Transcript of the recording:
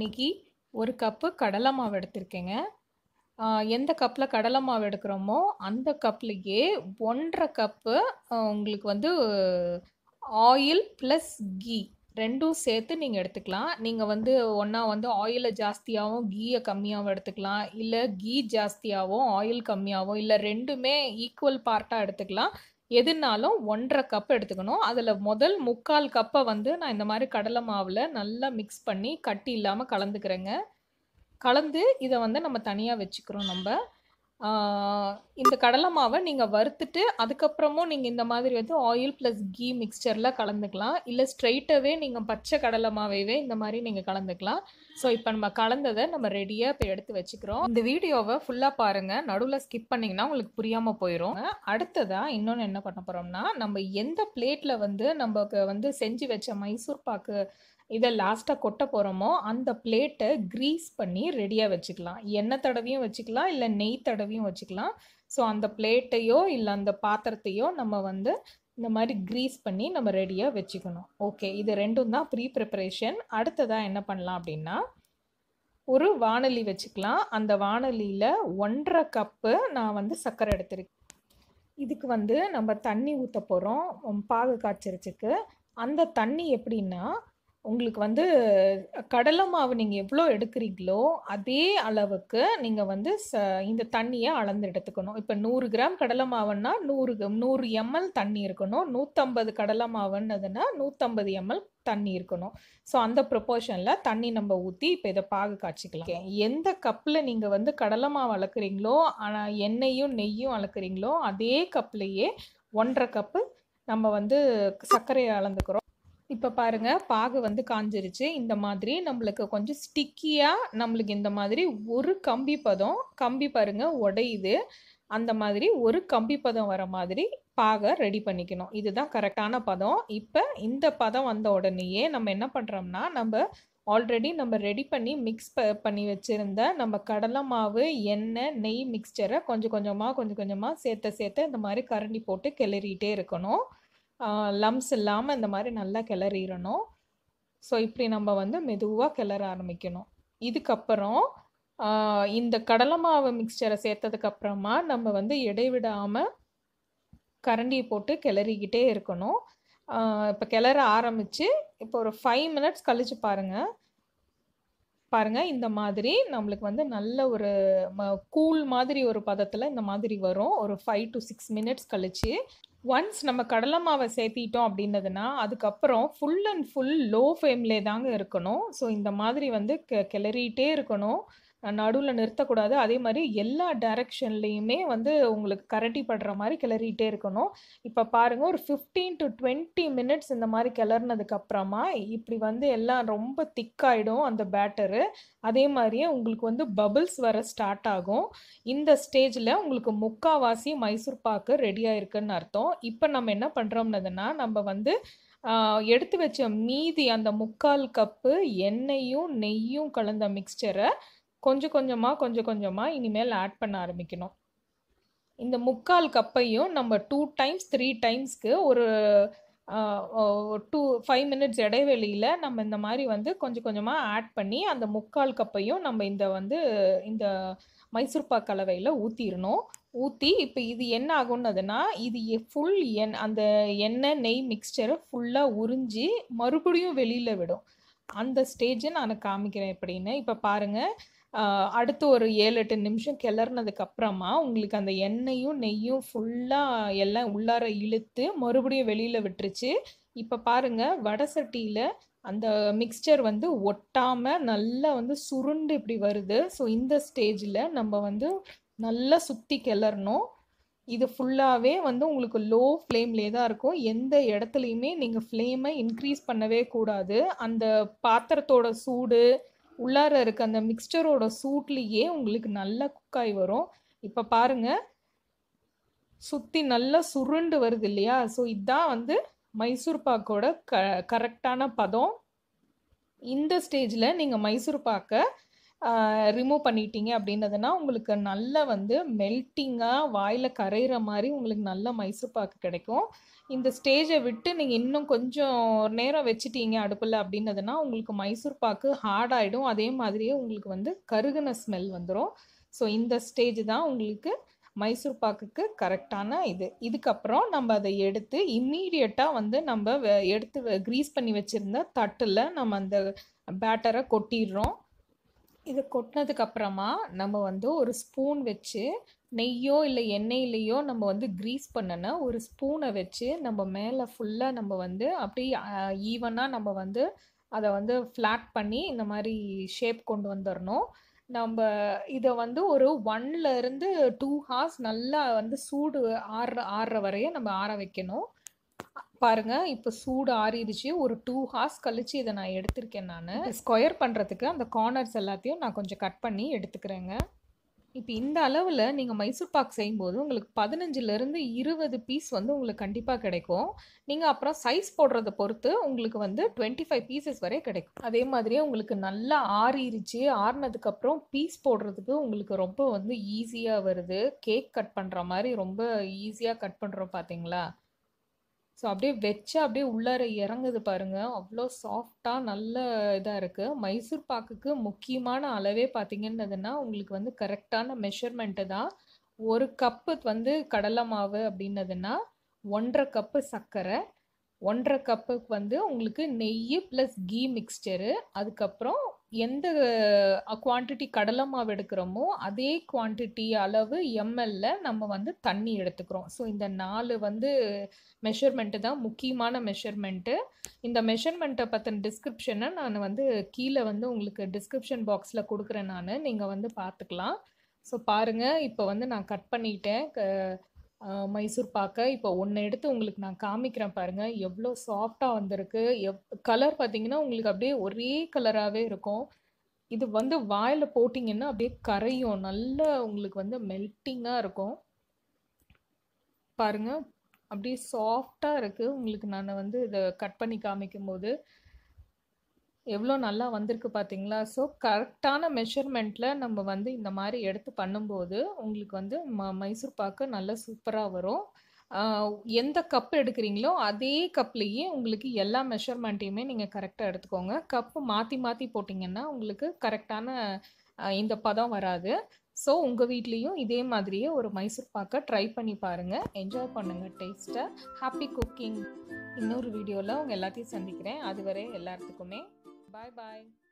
இன்றைக்கி ஒரு கப்பு கடலை மாவு எடுத்திருக்கேங்க. எந்த கப்பில் கடலை மாவு எடுக்கிறோமோ அந்த கப்லேயே 1.5 கப்பு உங்களுக்கு வந்து ஆயில் ப்ளஸ் கீ ரெண்டும் சேர்த்து நீங்கள் எடுத்துக்கலாம். நீங்கள் வந்து ஒன்றா வந்து ஆயிலை ஜாஸ்தியாகவும் கீயை கம்மியாகவும் எடுத்துக்கலாம், இல்லை கீ ஜாஸ்தியாகவும் ஆயில் கம்மியாகவும், இல்லை ரெண்டுமே ஈக்குவல் பார்ட்டாக எடுத்துக்கலாம். எதுனாலும் 1.5 கப் எடுத்துக்கணும். அதில் முதல் 3/4 கப்பை வந்து நான் இந்த மாதிரி கடலை மாவில் நல்லா மிக்ஸ் பண்ணி கட்டி இல்லாமல் கலந்துக்கிறேங்க. கலந்து இதை வந்து நம்ம தனியாக வச்சுக்கிறோம். இந்த கடலை மாவை நீங்கள் வறுத்துட்டு அதுக்கப்புறமும் நீங்கள் இந்த மாதிரி வந்து ஆயில் ப்ளஸ் கீ மிக்சரில் கலந்துக்கலாம், இல்லை ஸ்ட்ரைட்டாகவே நீங்கள் பச்சை கடலை மாவையே இந்த மாதிரி நீங்கள் கலந்துக்கலாம். ஸோ இப்போ நம்ம கலந்ததை நம்ம ரெடியாக இப்போ எடுத்து வச்சுக்கிறோம். இந்த வீடியோவை ஃபுல்லாக பாருங்கள், நடுவில் ஸ்கிப் பண்ணிங்கன்னா உங்களுக்கு புரியாமல் போயிடும். அடுத்ததாக இன்னொன்று என்ன பண்ண போகிறோம்னா, நம்ம எந்த பிளேட்டில் வந்து நமக்கு வந்து செஞ்சு வச்ச மைசூர் பாக்கு இதை லாஸ்ட்டாக கொட்ட போகிறோமோ அந்த பிளேட்டை க்ரீஸ் பண்ணி ரெடியாக வச்சுக்கலாம். எண்ணெய் தடவியும் வச்சுக்கலாம், இல்லை நெய் தடவியும் வச்சுக்கலாம். ஸோ அந்த பிளேட்டையோ இல்லை அந்த பாத்திரத்தையோ நம்ம வந்து இந்த மாதிரி க்ரீஸ் பண்ணி நம்ம ரெடியாக வச்சுக்கணும். ஓகே, இது ரெண்டும் தான் ப்ரீ ப்ரிப்பரேஷன். அடுத்ததாக என்ன பண்ணலாம் அப்படின்னா, ஒரு வாணலி வச்சுக்கலாம். அந்த வாணலியில் 1.5 கப்பு நான் வந்து சர்க்கரை எடுத்துருக்கேன். இதுக்கு வந்து நம்ம தண்ணி ஊற்ற போகிறோம் பாகு காய்ச்சறதுக்கு. அந்த தண்ணி எப்படின்னா, உங்களுக்கு வந்து கடலை மாவு நீங்கள் எவ்வளோ எடுக்கிறீங்களோ அதே அளவுக்கு நீங்கள் வந்து இந்த தண்ணியை அளந்து எடுத்துக்கணும். இப்போ 100 கிராம் கடலை மாவுன்னா 100 ml தண்ணி இருக்கணும். 150 கடலை மாவுன்னதுன்னா 150 ml தண்ணி இருக்கணும். ஸோ அந்த ப்ரொப்போர்ஷனில் தண்ணி நம்ம ஊற்றி இப்போ இதை பாகு காய்ச்சிக்கலாம். எந்த கப்பில் நீங்கள் வந்து கடலை மாவு அளக்குறீங்களோ, ஆனால் எண்ணெயும் நெய்யும் அளக்குறீங்களோ அதே கப்லேயே 1.5 கப்பு நம்ம வந்து சர்க்கரையை அளந்துக்கிறோம். இப்போ பாருங்கள், பாகு வந்து காஞ்சிருச்சு. இந்த மாதிரி நம்மளுக்கு கொஞ்சம் ஸ்டிக்கியாக நம்மளுக்கு இந்த மாதிரி ஒரு கம்பி பாருங்கள் உடையுது. அந்த மாதிரி ஒரு கம்பி பதம் வர மாதிரி பாகை ரெடி பண்ணிக்கணும். இதுதான் கரெக்டான பதம். இப்போ இந்த பதம் வந்த உடனேயே நம்ம என்ன பண்ணுறோம்னா, நம்ம ஆல்ரெடி நம்ம ரெடி பண்ணி மிக்ஸ் பண்ணி வச்சுருந்த நம்ம கடலை மாவு எண்ணெய் நெய் மிக்சரை கொஞ்சம் கொஞ்சமாக சேர்த்து இந்த மாதிரி கரண்டி போட்டு கிளறிட்டே இருக்கணும். லம்ஸ் இல்லாமல் இந்த மாதிரி நல்லா கிளறிடணும். ஸோ இப்படி நம்ம வந்து மெதுவாக கிளற ஆரம்பிக்கணும். இதுக்கப்புறம் இந்த கடலை மாவு மிக்சரை சேர்த்ததுக்கப்புறமா நம்ம வந்து இடைவிடாமல் கரண்டியை போட்டு கிளறிக்கிட்டே இருக்கணும். இப்போ கிளற ஆரம்பித்து இப்போ ஒரு 5 மினிட்ஸ் கழித்து பாருங்கள் இந்த மாதிரி நம்மளுக்கு வந்து நல்ல ஒரு கூல் மாதிரி ஒரு பதத்தில் இந்த மாதிரி வரும். ஒரு 5 to 6 மினிட்ஸ் கழித்து ஒன்ஸ் நம்ம கடலை மாவை சேர்த்திட்டோம் அப்படின்னதுன்னா அதுக்கப்புறம் ஃபுல் அண்ட் ஃபுல் லோ ஃப்ளேம்லே தாங்க இருக்கணும். ஸோ இந்த மாதிரி வந்து கிளறிட்டே இருக்கணும், நடுவில் நிறுத்தக்கூடாது. அதே மாதிரி எல்லா டைரெக்ஷன்லேயுமே வந்து உங்களுக்கு கரண்டி படுற மாதிரி கிளறிட்டே இருக்கணும். இப்போ பாருங்கள், ஒரு 15 to 20 மினிட்ஸ் இந்த மாதிரி கிளறினதுக்கப்புறமா இப்படி வந்து எல்லாம் ரொம்ப திக்காயிடும் அந்த பேட்டரு. அதே மாதிரியே உங்களுக்கு வந்து பபிள்ஸ் வர ஸ்டார்ட் ஆகும். இந்த ஸ்டேஜில் உங்களுக்கு முக்கால்வாசி மைசூர் பாக்கு ரெடியாக இருக்குன்னு அர்த்தம். இப்போ நம்ம என்ன பண்ணுறோம்னதுன்னா, நம்ம வந்து எடுத்து வச்ச மீதி அந்த 3/4 கப்பு எண்ணெயும் நெய்யும் கலந்த மிக்சரை கொஞ்சம் கொஞ்சமாக இனிமேல் ஆட் பண்ண ஆரம்பிக்கணும். இந்த 3/4 கப்பையும் நம்ம 2 times 3 டைம்ஸ்க்கு ஒரு 5 மினிட்ஸ் இடைவெளியில் நம்ம இந்த மாதிரி வந்து கொஞ்சம் கொஞ்சமாக ஆட் பண்ணி அந்த 3/4 கப்பையும் நம்ம இந்த மைசூர் பாக் கலவையில் ஊற்றிடணும். ஊற்றி இப்போ இது என்ன ஆகுன்னதுன்னா, இது ஃபுல் அந்த எண்ணெய் நெய் மிக்சரை ஃபுல்லாக உறிஞ்சி மறுபடியும் வெளியில் விடும். அந்த ஸ்டேஜை நான் காமிக்கிறேன் எப்படின்னு. இப்போ பாருங்கள், அடுத்து ஒரு 7-8 நிமிஷம் கிளறினதுக்கப்புறமா உங்களுக்கு அந்த எண்ணெயும் நெய்யும் ஃபுல்லாக எல்லாம் உள்ளார இழுத்து மறுபடியும் வெளியில் விட்டுருச்சு. இப்போ பாருங்கள், வடை சட்டியில் அந்த மிக்சர் வந்து ஒட்டாமல் நல்லா வந்து சுருண்டு இப்படி வருது. ஸோ இந்த ஸ்டேஜில் நம்ம வந்து நல்லா சுற்றி கிளறணும். இது ஃபுல்லாகவே வந்து உங்களுக்கு லோ ஃப்ளேம்லே தான் இருக்கும். எந்த இடத்துலையுமே நீங்கள் ஃப்ளேமை இன்க்ரீஸ் பண்ணவே கூடாது. அந்த பாத்திரத்தோட சூடு உள்ளார இருக்க அந்த மிக்சரோட சூட்லேயே உங்களுக்கு நல்லா குக்காய் வரும். இப்போ பாருங்கள், சுற்றி நல்லா சுருண்டு வருது இல்லையா? ஸோ இதுதான் வந்து மைசூர் பாக்கோட கரெக்டான பதம். இந்த ஸ்டேஜில் நீங்கள் மைசூர் பாக்கை ரிமூவ் பண்ணிட்டீங்க அப்படின்னதுன்னா உங்களுக்கு நல்லா வந்து மெல்ட்டிங்காக வாயில் கரையிற மாதிரி உங்களுக்கு நல்ல மைசூர் பாக்கு கிடைக்கும். இந்த ஸ்டேஜை விட்டு நீங்கள் இன்னும் கொஞ்சம் நேரம் வச்சுட்டீங்க அடுப்பில் அப்படின்னதுன்னா உங்களுக்கு மைசூர் பாக்கு ஹார்ட் ஆகிடும். அதே மாதிரியே உங்களுக்கு வந்து கருகுன ஸ்மெல் வந்துடும். ஸோ இந்த ஸ்டேஜ் தான் உங்களுக்கு மைசூர் பாக்குக்கு கரெக்டான இது. இதுக்கப்புறம் நம்ம அதை எடுத்து இம்மீடியட்டாக வந்து நம்ம எடுத்து க்ரீஸ் பண்ணி வச்சுருந்த தட்டில் நம்ம அந்த பேட்டரை கொட்டிடுறோம். இது கொட்டினதுக்கு அப்புறமா நம்ம வந்து ஒரு ஸ்பூன் வச்சு நெய்யோ இல்லை எண்ணெயிலையோ நம்ம வந்து க்ரீஸ் பண்ணனா ஒரு ஸ்பூனை வச்சு நம்ம மேலே ஃபுல்லாக நம்ம வந்து அப்படியே ஈவனாக நம்ம வந்து அதை வந்து ஃப்ளாட் பண்ணி இந்த மாதிரி ஷேப் கொண்டு வந்துடணும். நம்ம இதை வந்து ஒரு 1லேருந்து 2 ஹார்ஸ் நல்லா வந்து சூடு ஆறுற வரைய நம்ம ஆற வைக்கணும். பாருங்க, இப்போ சூடு ஆறிடுச்சு. ஒரு 2 ஹார்ஸ் கழிச்சு இதை நான் எடுத்திருக்கேன். நான் ஸ்கொயர் பண்ணுறதுக்கு அந்த கார்னர்ஸ் எல்லாத்தையும் நான் கொஞ்சம் கட் பண்ணி எடுத்துக்கிறேங்க. இப்போ இந்த அளவில் நீங்கள் மைசூர் பாக் செய்யும்போது உங்களுக்கு 15லேருந்து 20 பீஸ் வந்து உங்களுக்கு கண்டிப்பாக கிடைக்கும். நீங்கள் அப்புறம் சைஸ் போடுறத பொறுத்து உங்களுக்கு வந்து 25 பீசஸ் வரை கிடைக்கும். அதே மாதிரியே உங்களுக்கு நல்லா ஆறிடுச்சு. ஆறினதுக்கப்புறம் பீஸ் போடுறதுக்கு உங்களுக்கு ரொம்ப வந்து ஈஸியாக வருது. கேக் கட் பண்ணுற மாதிரி ரொம்ப ஈஸியாக கட் பண்ணுறோம் பார்த்தீங்களா? ஸோ அப்படியே வச்சு அப்படியே உள்ளார இறங்குது பாருங்கள். அவ்வளோ சாஃப்டாக நல்ல இதாக இருக்குது. மைசூர் பாக்குக்கு முக்கியமான அளவே பார்த்தீங்கன்னதுன்னா உங்களுக்கு வந்து கரெக்டான மெஷர்மெண்ட்டு தான். 1 கப்பு வந்து கடலை மாவு அப்படின்னதுன்னா 1.5 கப்பு சர்க்கரை, 1.5 கப்புக்கு வந்து உங்களுக்கு நெய் ப்ளஸ் கீ மிக்ஸ்சரு, அதுக்கப்புறம் எந்த குவான்டிட்டி கடலை மாவு எடுக்கிறோமோ அதே குவான்டிட்டி அளவு எம்எல்ல நம்ம வந்து தண்ணி எடுத்துக்கிறோம். ஸோ இந்த 4 வந்து மெஷர்மெண்ட்டு தான் முக்கியமான மெஷர்மெண்ட்டு. இந்த மெஷர்மெண்ட்டை பற்றின டிஸ்கிரிப்ஷனை நான் வந்து கீழே வந்து உங்களுக்கு டிஸ்கிரிப்ஷன் பாக்ஸில் கொடுக்குறேன். நீங்கள் வந்து பார்த்துக்கலாம். ஸோ பாருங்கள், இப்போ வந்து நான் கட் பண்ணிட்டேன் மைசூர் பாக்கை. இப்போ ஒன்று எடுத்து உங்களுக்கு நான் காமிக்கிறேன் பாருங்கள். எவ்வளோ சாஃப்டாக வந்திருக்கு. கலர் பார்த்தீங்கன்னா உங்களுக்கு அப்படியே ஒரே கலராகவே இருக்கும். இது வந்து வாயில் போட்டிங்கன்னா அப்படியே கரையும். நல்லா உங்களுக்கு வந்து மெல்ட்டிங்காக இருக்கும். பாருங்கள், அப்படியே சாஃப்டாக இருக்குது. உங்களுக்கு நான் வந்து இதை கட் பண்ணி காமிக்கும் போது எவ்வளோ நல்லா வந்திருக்கு பார்த்தீங்களா? ஸோ கரெக்டான மெஷர்மெண்ட்டில் நம்ம வந்து இந்த மாதிரி எடுத்து பண்ணும்போது உங்களுக்கு வந்து மைசூர் பாக்கு நல்லா சூப்பராக வரும். எந்த கப் எடுக்கிறீங்களோ அதே கப்லேயே உங்களுக்கு எல்லா மெஷர்மெண்ட்டையுமே நீங்கள் கரெக்டாக எடுத்துக்கோங்க. கப்பு மாற்றி மாற்றி போட்டிங்கன்னா உங்களுக்கு கரெக்டான இந்த பதம் வராது. ஸோ உங்கள் வீட்லேயும் இதே மாதிரியே ஒரு மைசூர் பாக்கை ட்ரை பண்ணி பாருங்கள். என்ஜாய் பண்ணுங்கள் டேஸ்ட்டை. Happy cooking. இன்னொரு வீடியோவில் உங்கள் எல்லாத்தையும் சந்திக்கிறேன். அதுவரை எல்லாத்துக்குமே பாய் பாய்.